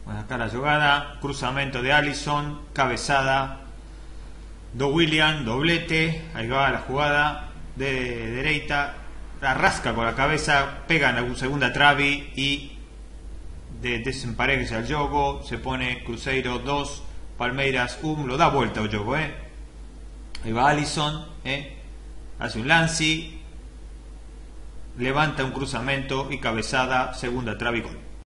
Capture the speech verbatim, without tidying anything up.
Bueno, acá la jugada, cruzamiento de Alisson, cabezada, do William, doblete, ahí va la jugada de derecha, la rasca con la cabeza, pega en la segunda trave y de desemparegue al juego, se pone Cruzeiro dos, Palmeiras uno, lo da vuelta al juego, eh. Ahí va Alisson, eh. hace un lance, levanta un cruzamiento y cabezada, segunda trave y gol.